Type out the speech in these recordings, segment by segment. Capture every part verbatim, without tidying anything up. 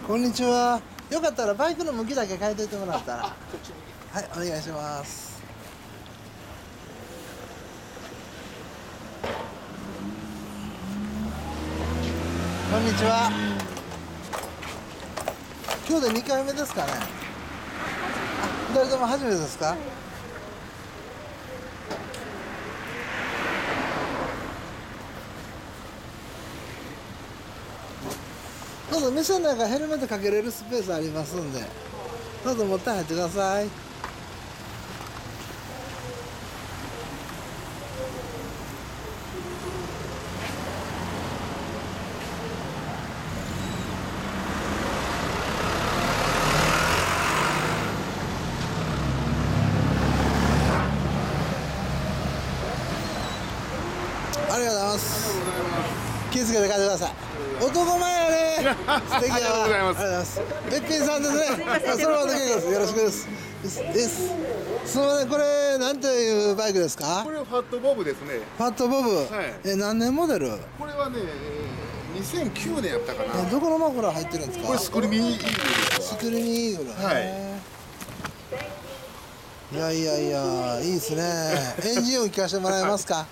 こんにちは。よかったらバイクの向きだけ変えといてもらったら。はい、お願いします。こんにちは。今日でにかいめですかね。あ、ふたりとも初めてですか。どうぞ店の中ヘルメットかけれるスペースありますんで、どうぞ持って入ってください。ありがとうございます。気をつけて帰ってください。男前やね。素敵やわ。ありがとうございます。べっぴんさんですね。そのままで結構です。よろしくです。です。すみません、これなんていうバイクですか。 これはファットボブですね。 ファットボブ。はい、え、何年モデル。 これはね、にせんきゅうねんやったかな。 どこのマフラー入ってるんですか。 これスクリミーイーグルです。 スクリミーイーグル。はい。いやいやいや、いいですね。エンジン音聞かせてもらえますか。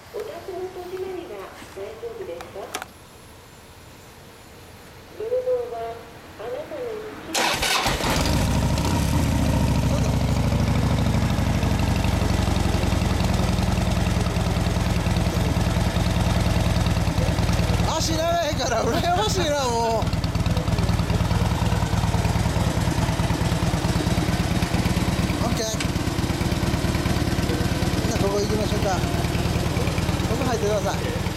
足長いから羨ましいな、もう。オッケー。じゃあここ行きましょうか。ここ入ってください。